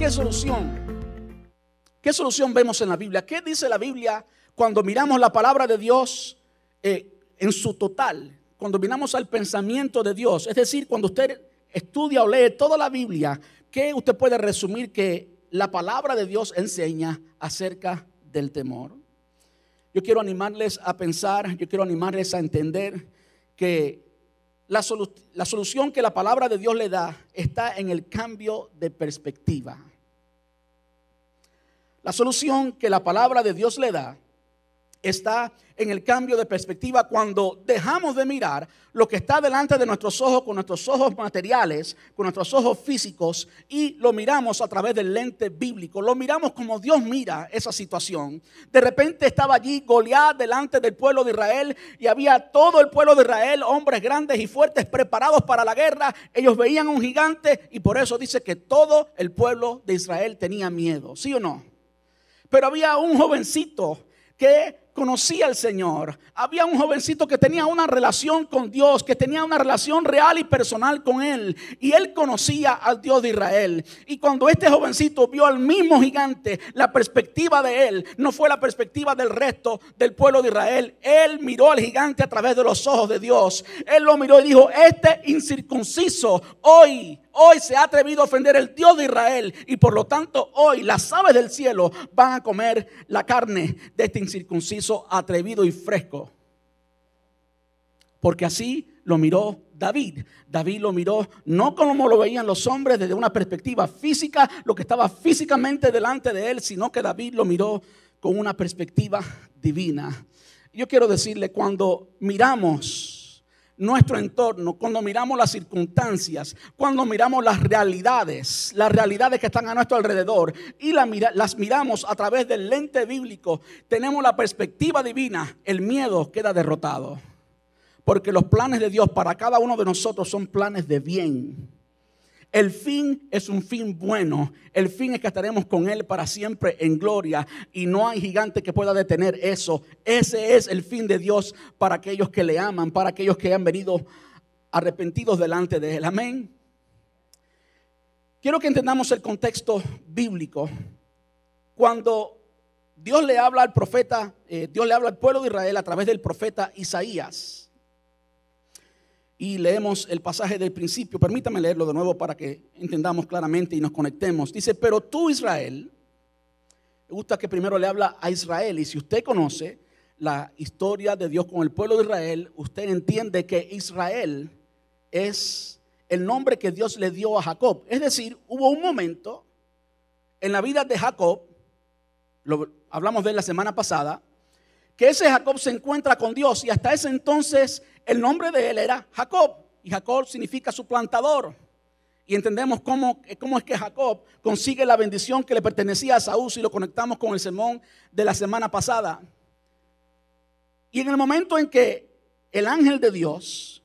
qué solución? ¿Qué solución vemos en la Biblia? ¿Qué dice la Biblia cuando miramos la palabra de Dios en su total? Cuando miramos al pensamiento de Dios, es decir, cuando usted estudia o lee toda la Biblia, ¿qué usted puede resumir que la palabra de Dios enseña acerca del temor? Yo quiero animarles a pensar, yo quiero animarles a entender que la solución que la palabra de Dios le da está en el cambio de perspectiva. La solución que la palabra de Dios le da está en el cambio de perspectiva cuando dejamos de mirar lo que está delante de nuestros ojos con nuestros ojos materiales, con nuestros ojos físicos, y lo miramos a través del lente bíblico. Lo miramos como Dios mira esa situación. De repente estaba allí Goliat delante del pueblo de Israel y había todo el pueblo de Israel, hombres grandes y fuertes preparados para la guerra. Ellos veían a un gigante y por eso dice que todo el pueblo de Israel tenía miedo, ¿sí o no? Pero había un jovencito que conocía al Señor. Había un jovencito que tenía una relación con Dios, que tenía una relación real y personal con Él. Y él conocía al Dios de Israel. Y cuando este jovencito vio al mismo gigante, la perspectiva de él no fue la perspectiva del resto del pueblo de Israel. Él miró al gigante a través de los ojos de Dios. Él lo miró y dijo: este incircunciso hoy se ha atrevido a ofender el Dios de Israel, y por lo tanto hoy las aves del cielo van a comer la carne de este incircunciso atrevido y fresco. Porque así lo miró David. David lo miró no como lo veían los hombres desde una perspectiva física, lo que estaba físicamente delante de él, sino que David lo miró con una perspectiva divina. Yo quiero decirle, cuando miramos nuestro entorno, cuando miramos las circunstancias, cuando miramos las realidades que están a nuestro alrededor y las miramos a través del lente bíblico, tenemos la perspectiva divina, el miedo queda derrotado. Porque los planes de Dios para cada uno de nosotros son planes de bien. El fin es un fin bueno. El fin es que estaremos con Él para siempre en gloria. Y no hay gigante que pueda detener eso. Ese es el fin de Dios para aquellos que le aman, para aquellos que han venido arrepentidos delante de Él. Amén. Quiero que entendamos el contexto bíblico. Cuando Dios le habla al profeta, Dios le habla al pueblo de Israel a través del profeta Isaías. Y leemos el pasaje del principio. Permítame leerlo de nuevo para que entendamos claramente y nos conectemos. Dice: pero tú, Israel. Me gusta que primero le habla a Israel. Y si usted conoce la historia de Dios con el pueblo de Israel, usted entiende que Israel es el nombre que Dios le dio a Jacob. Es decir, hubo un momento en la vida de Jacob, hablamos de él la semana pasada, que ese Jacob se encuentra con Dios, y hasta ese entonces el nombre de él era Jacob, y Jacob significa suplantador. Y entendemos cómo es que Jacob consigue la bendición que le pertenecía a Saúl, si lo conectamos con el sermón de la semana pasada. Y en el momento en que el ángel de Dios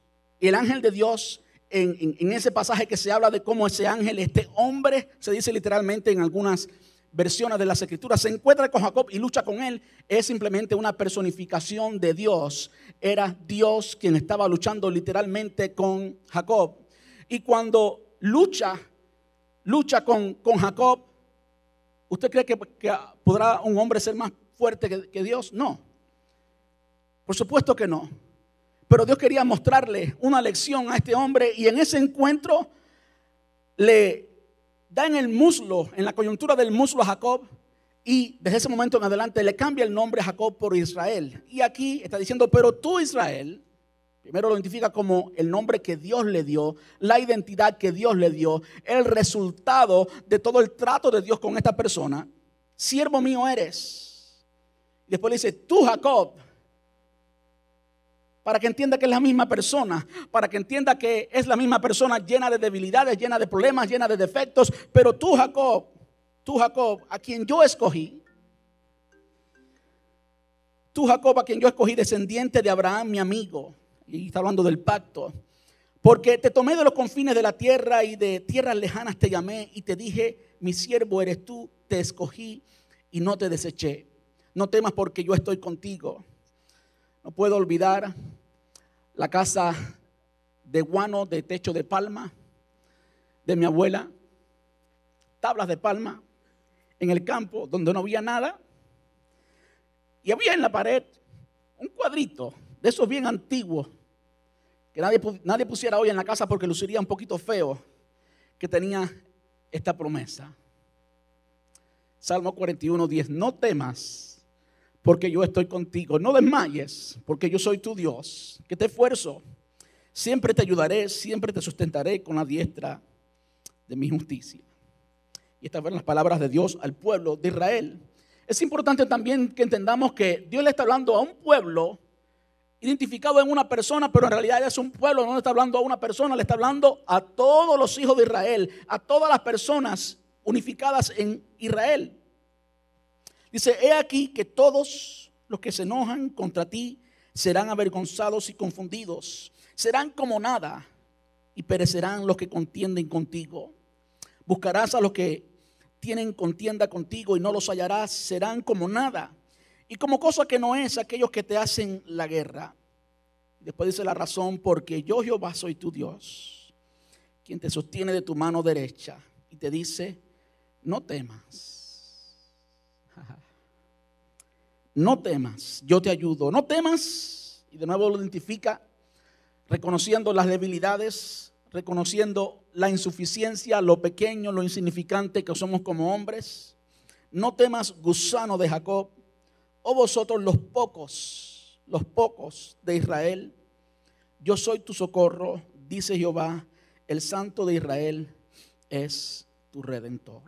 en ese pasaje que se habla de cómo ese ángel, este hombre, se dice literalmente en algunas versiones de las escrituras, se encuentra con Jacob y lucha con él, es simplemente una personificación de Dios. Era Dios quien estaba luchando literalmente con Jacob. Y cuando lucha con Jacob, ¿usted cree que podrá un hombre ser más fuerte que Dios? No, por supuesto que no. Pero Dios quería mostrarle una lección a este hombre, y en ese encuentro le da en el muslo, en la coyuntura del muslo a Jacob, y desde ese momento en adelante le cambia el nombre a Jacob por Israel. Y aquí está diciendo: pero tú, Israel. Primero lo identifica como el nombre que Dios le dio, la identidad que Dios le dio, el resultado de todo el trato de Dios con esta persona. Siervo mío eres. Y después le dice: tú, Jacob. Para que entienda que es la misma persona, para que entienda que es la misma persona llena de debilidades, llena de problemas, llena de defectos. Pero tú, Jacob, a quien yo escogí, descendiente de Abraham, mi amigo. Y está hablando del pacto. Porque te tomé de los confines de la tierra y de tierras lejanas te llamé y te dije: mi siervo eres tú, te escogí y no te deseché. No temas porque yo estoy contigo. No puedo olvidar la casa de guano de techo de palma de mi abuela, tablas de palma en el campo donde no había nada. Y había en la pared un cuadrito de esos bien antiguos que nadie pusiera hoy en la casa porque luciría un poquito feo, que tenía esta promesa. Salmo 41:10. No temas, porque yo estoy contigo. No desmayes, porque yo soy tu Dios, que te esfuerzo. Siempre te ayudaré, siempre te sustentaré con la diestra de mi justicia. Y estas fueron las palabras de Dios al pueblo de Israel. Es importante también que entendamos que Dios le está hablando a un pueblo identificado en una persona, pero en realidad es un pueblo, no le está hablando a una persona, le está hablando a todos los hijos de Israel, a todas las personas unificadas en Israel. Dice, he aquí que todos los que se enojan contra ti serán avergonzados y confundidos, serán como nada y perecerán los que contienden contigo. Buscarás a los que tienen contienda contigo y no los hallarás, serán como nada y como cosa que no es aquellos que te hacen la guerra. Después dice la razón, porque yo Jehová soy tu Dios, quien te sostiene de tu mano derecha y te dice, no temas, no temas, yo te ayudo, no temas. Y de nuevo lo identifica reconociendo las debilidades, reconociendo la insuficiencia, lo pequeño, lo insignificante que somos como hombres. No temas, gusano de Jacob, o vosotros los pocos de Israel. Yo soy tu socorro, dice Jehová, el Santo de Israel es tu Redentor.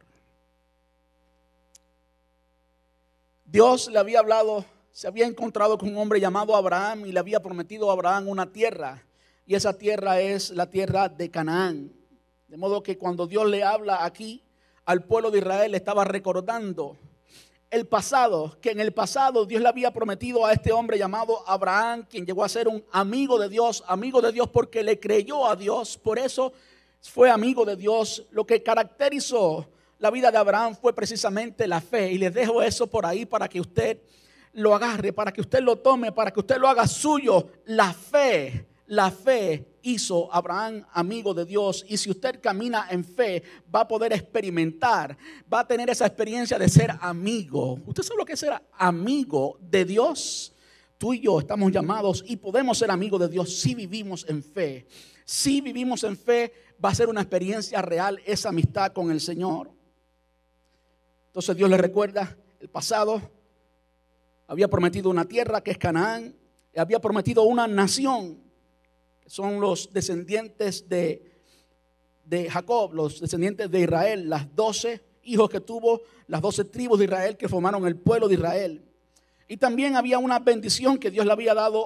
Dios le había hablado, se había encontrado con un hombre llamado Abraham y le había prometido a Abraham una tierra. Y esa tierra es la tierra de Canaán. De modo que cuando Dios le habla aquí al pueblo de Israel, le estaba recordando el pasado, que en el pasado Dios le había prometido a este hombre llamado Abraham, quien llegó a ser un amigo de Dios porque le creyó a Dios, por eso fue amigo de Dios. Lo que caracterizó la vida de Abraham fue precisamente la fe, y les dejo eso por ahí para que usted lo agarre, para que usted lo tome, para que usted lo haga suyo. La fe hizo a Abraham amigo de Dios, y si usted camina en fe va a poder experimentar, va a tener esa experiencia de ser amigo. ¿Usted sabe lo que es ser amigo de Dios? Tú y yo estamos llamados y podemos ser amigos de Dios si vivimos en fe. Si vivimos en fe, va a ser una experiencia real esa amistad con el Señor. Entonces Dios le recuerda el pasado. Había prometido una tierra que es Canaán, y había prometido una nación, son los descendientes de Jacob, los descendientes de Israel, las 12 hijos que tuvo, las 12 tribus de Israel que formaron el pueblo de Israel. Y también había una bendición que Dios le había dado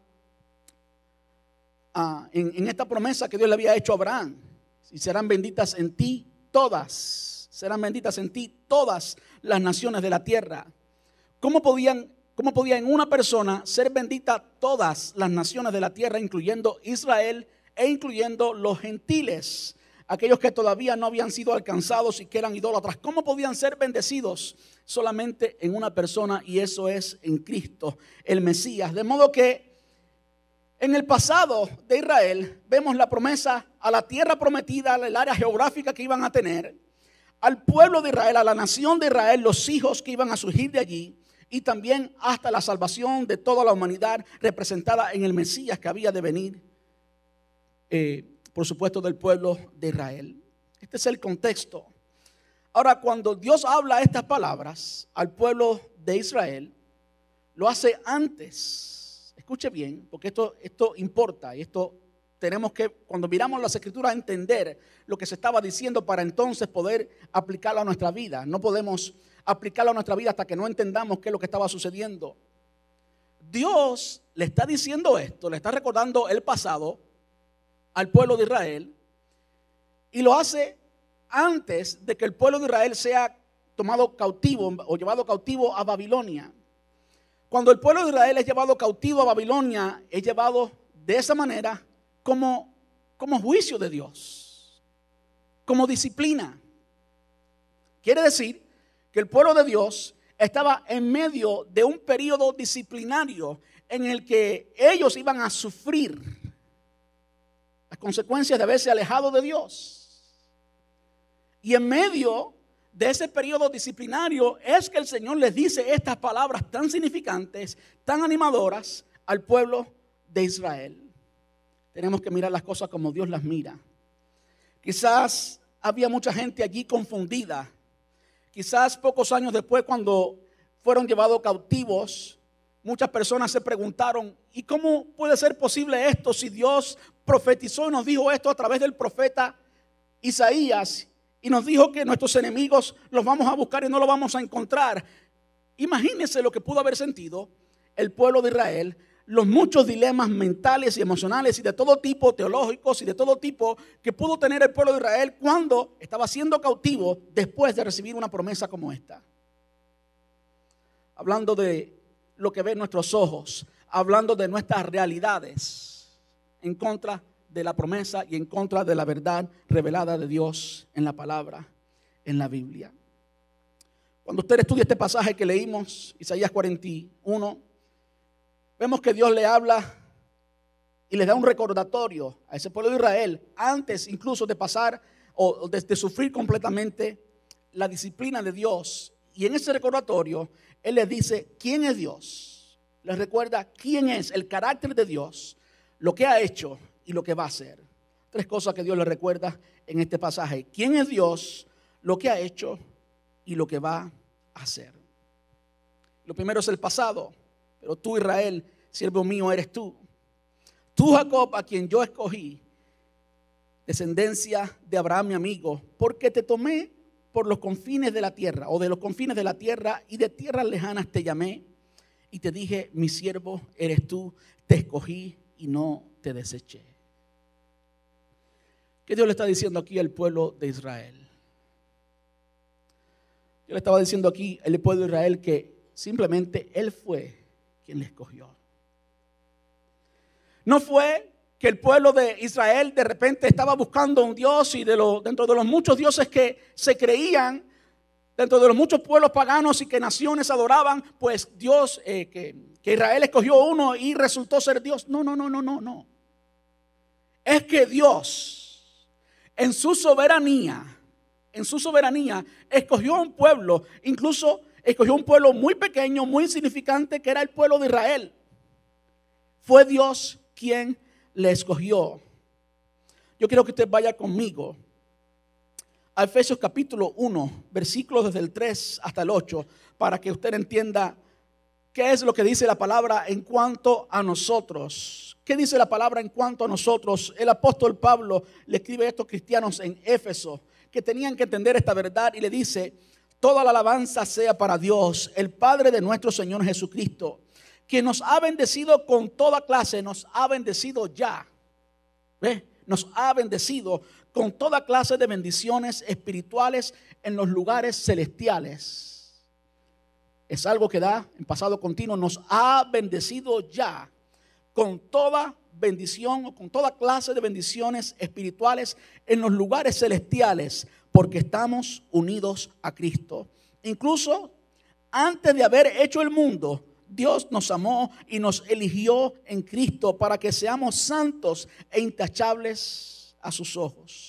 en esta promesa que Dios le había hecho a Abraham. Y serán benditas en ti todas, serán benditas en ti todas las naciones de la tierra. ¿Cómo podía en una persona ser bendita todas las naciones de la tierra, incluyendo Israel e incluyendo los gentiles, aquellos que todavía no habían sido alcanzados y que eran idólatras? ¿Cómo podían ser bendecidos? Solamente en una persona, y eso es en Cristo, el Mesías. De modo que en el pasado de Israel vemos la promesa a la tierra prometida, el área geográfica que iban a tener, al pueblo de Israel, a la nación de Israel, los hijos que iban a surgir de allí, y también hasta la salvación de toda la humanidad representada en el Mesías que había de venir, por supuesto, del pueblo de Israel. Este es el contexto. Ahora, cuando Dios habla estas palabras al pueblo de Israel, lo hace antes. Escuche bien, porque esto importa, y esto tenemos que, cuando miramos las Escrituras, entender lo que se estaba diciendo para entonces poder aplicarlo a nuestra vida. No podemos aplicarlo a nuestra vida hasta que no entendamos qué es lo que estaba sucediendo. Dios le está diciendo esto, le está recordando el pasado al pueblo de Israel, y lo hace antes de que el pueblo de Israel sea tomado cautivo o llevado cautivo a Babilonia. Cuando el pueblo de Israel es llevado cautivo a Babilonia, es llevado de esa manera como juicio de Dios, como disciplina. Quiere decir que el pueblo de Dios estaba en medio de un periodo disciplinario en el que ellos iban a sufrir las consecuencias de haberse alejado de Dios. Y en medio de ese periodo disciplinario es que el Señor les dice estas palabras tan significantes, tan animadoras al pueblo de Israel. Tenemos que mirar las cosas como Dios las mira. Quizás había mucha gente allí confundida. Quizás pocos años después, cuando fueron llevados cautivos, muchas personas se preguntaron, ¿y cómo puede ser posible esto si Dios profetizó y nos dijo esto a través del profeta Isaías? Y nos dijo que nuestros enemigos los vamos a buscar y no los vamos a encontrar. Imagínense lo que pudo haber sentido el pueblo de Israel, los muchos dilemas mentales y emocionales y de todo tipo, teológicos y de todo tipo, que pudo tener el pueblo de Israel cuando estaba siendo cautivo después de recibir una promesa como esta. Hablando de lo que ven nuestros ojos, hablando de nuestras realidades en contra de la promesa y en contra de la verdad revelada de Dios en la palabra, en la Biblia. Cuando usted estudia este pasaje que leímos, Isaías 41, vemos que Dios le habla y le da un recordatorio a ese pueblo de Israel antes incluso de pasar o de sufrir completamente la disciplina de Dios. Y en ese recordatorio Él les dice quién es Dios, les recuerda quién es, el carácter de Dios, lo que ha hecho y lo que va a hacer. Tres cosas que Dios le recuerda en este pasaje: quién es Dios, lo que ha hecho y lo que va a hacer. Lo primero es el pasado. Pero tú, Israel, siervo mío eres tú. Tú, Jacob, a quien yo escogí, descendencia de Abraham mi amigo, porque te tomé por los confines de la tierra, o de los confines de la tierra, y de tierras lejanas te llamé y te dije, mi siervo eres tú, te escogí y no te deseché. ¿Qué Dios le está diciendo aquí al pueblo de Israel? Yo le estaba diciendo aquí al pueblo de Israel que simplemente Él fue quien le escogió. No fue que el pueblo de Israel de repente estaba buscando un Dios y dentro de los muchos dioses que se creían, dentro de los muchos pueblos paganos y que naciones adoraban, pues Dios, que Israel escogió uno y resultó ser Dios. No. Es que Dios en su soberanía escogió un pueblo, incluso escogió un pueblo muy pequeño, muy insignificante, que era el pueblo de Israel. Fue Dios quien le escogió. Yo quiero que usted vaya conmigo a Efesios capítulo 1, versículos desde el 3 hasta el 8, para que usted entienda qué es lo que dice la palabra en cuanto a nosotros. ¿Qué dice la palabra en cuanto a nosotros? El apóstol Pablo le escribe a estos cristianos en Éfeso que tenían que entender esta verdad y le dice: toda la alabanza sea para Dios, el Padre de nuestro Señor Jesucristo, quien nos ha bendecido con toda clase, nos ha bendecido ya. ¿Ve? Nos ha bendecido con toda clase de bendiciones espirituales en los lugares celestiales. Es algo que da en pasado continuo. Nos ha bendecido ya con toda bendición o con toda clase de bendiciones espirituales en los lugares celestiales, porque estamos unidos a Cristo. Incluso antes de haber hecho el mundo, Dios nos amó y nos eligió en Cristo para que seamos santos e intachables a sus ojos.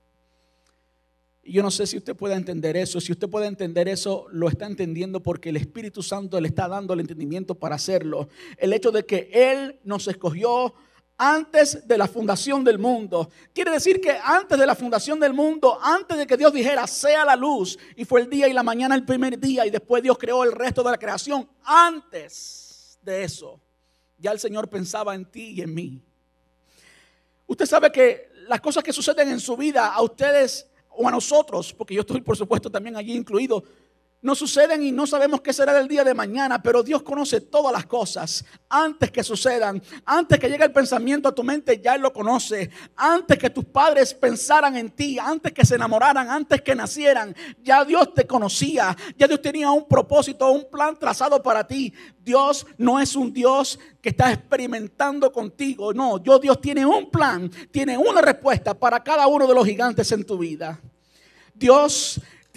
Y yo no sé si usted puede entender eso. Si usted puede entender eso, lo está entendiendo porque el Espíritu Santo le está dando el entendimiento para hacerlo. El hecho de que Él nos escogió antes de la fundación del mundo. Quiere decir que antes de la fundación del mundo, antes de que Dios dijera sea la luz, y fue el día y la mañana el primer día, y después Dios creó el resto de la creación, antes de eso ya el Señor pensaba en ti y en mí. Usted sabe que las cosas que suceden en su vida, a ustedes o a nosotros, porque yo estoy por supuesto también allí incluido, nos suceden y no sabemos qué será del día de mañana, pero Dios conoce todas las cosas antes que sucedan. Antes que llegue el pensamiento a tu mente, ya Él lo conoce. Antes que tus padres pensaran en ti, antes que se enamoraran, antes que nacieran, ya Dios te conocía. Ya Dios tenía un propósito, un plan trazado para ti. Dios no es un Dios que está experimentando contigo. No, Dios tiene un plan, tiene una respuesta para cada uno de los gigantes en tu vida. Dios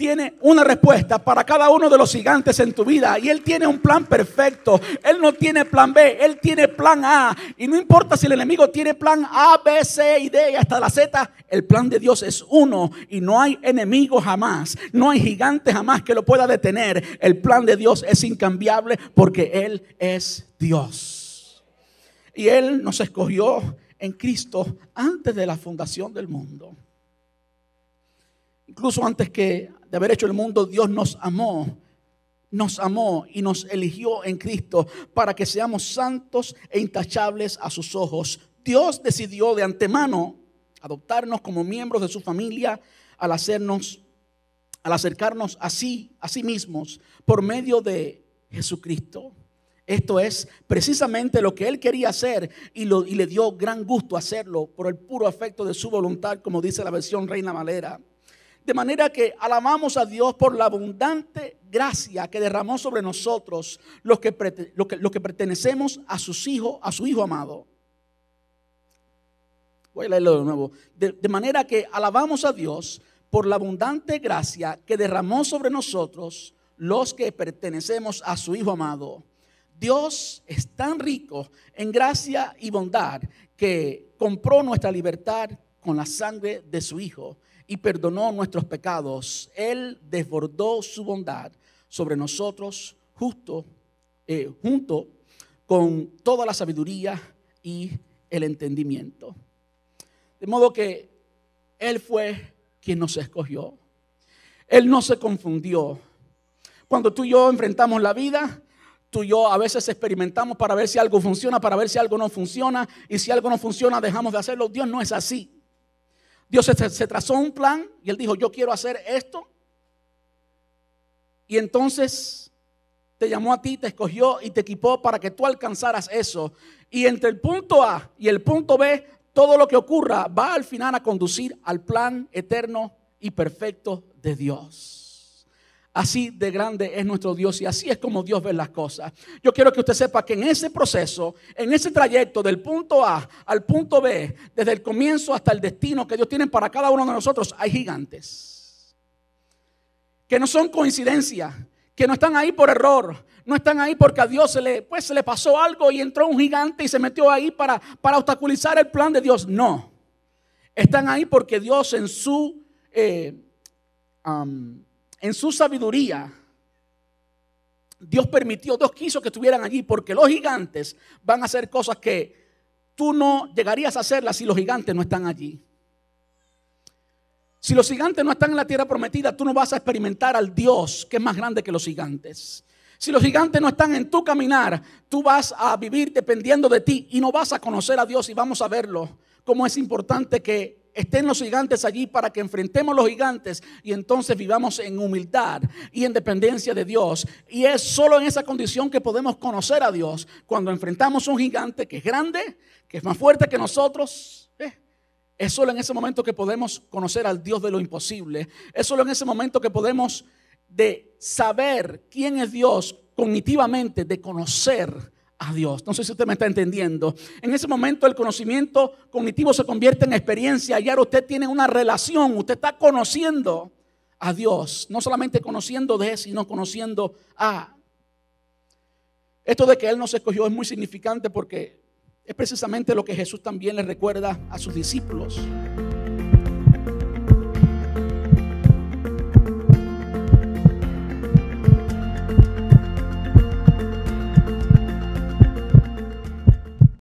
tiene una respuesta para cada uno de los gigantes en tu vida. Y Él tiene un plan perfecto. Él no tiene plan B, Él tiene plan A. Y no importa si el enemigo tiene plan A, B, C y D y hasta la Z. El plan de Dios es uno y no hay enemigo jamás. No hay gigante jamás que lo pueda detener. El plan de Dios es incambiable porque Él es Dios. Y Él nos escogió en Cristo antes de la fundación del mundo. Incluso antes de haber hecho el mundo, Dios nos amó y nos eligió en Cristo para que seamos santos e intachables a sus ojos. Dios decidió de antemano adoptarnos como miembros de su familia al acercarnos a sí mismos por medio de Jesucristo. Esto es precisamente lo que Él quería hacer y le dio gran gusto hacerlo por el puro afecto de su voluntad, como dice la versión Reina Valera. De manera que alabamos a Dios por la abundante gracia que derramó sobre nosotros los que pertenecemos a su Hijo amado. Voy a leerlo de nuevo. De manera que alabamos a Dios por la abundante gracia que derramó sobre nosotros los que pertenecemos a su Hijo amado. Dios es tan rico en gracia y bondad que compró nuestra libertad con la sangre de su Hijo y perdonó nuestros pecados. Él desbordó su bondad sobre nosotros junto con toda la sabiduría y el entendimiento. De modo que Él fue quien nos escogió. Él no se confundió. Cuando tú y yo enfrentamos la vida, tú y yo a veces experimentamos para ver si algo funciona, para ver si algo no funciona. Y si algo no funciona, dejamos de hacerlo. Dios no es así. Dios se trazó un plan y Él dijo, yo quiero hacer esto. Y entonces te llamó a ti, te escogió y te equipó para que tú alcanzaras eso. Y entre el punto A y el punto B, todo lo que ocurra va al final a conducir al plan eterno y perfecto de Dios. Así de grande es nuestro Dios y así es como Dios ve las cosas. Yo quiero que usted sepa que en ese proceso, en ese trayecto del punto A al punto B, desde el comienzo hasta el destino que Dios tiene para cada uno de nosotros, hay gigantes que no son coincidencia, que no están ahí por error, no están ahí porque a Dios se le pasó algo y entró un gigante y se metió ahí para obstaculizar el plan de Dios. No, están ahí porque Dios en su sabiduría, Dios quiso que estuvieran allí porque los gigantes van a hacer cosas que tú no llegarías a hacerlas si los gigantes no están allí. Si los gigantes no están en la tierra prometida, tú no vas a experimentar al Dios que es más grande que los gigantes. Si los gigantes no están en tu caminar, tú vas a vivir dependiendo de ti y no vas a conocer a Dios. Y vamos a verlo, cómo es importante que estén los gigantes allí para que enfrentemos los gigantes y entonces vivamos en humildad y en dependencia de Dios. Y es solo en esa condición que podemos conocer a Dios, cuando enfrentamos un gigante que es grande, que es más fuerte que nosotros. Es solo en ese momento que podemos conocer al Dios de lo imposible. Es solo en ese momento que podemos de saber quién es Dios cognitivamente, de conocer a Dios. No sé si usted me está entendiendo. En ese momento el conocimiento cognitivo se convierte en experiencia y ahora usted tiene una relación, usted está conociendo a Dios, no solamente conociendo de Él, sino conociendo a. Esto de que Él nos escogió es muy significante porque es precisamente lo que Jesús también le recuerda a sus discípulos.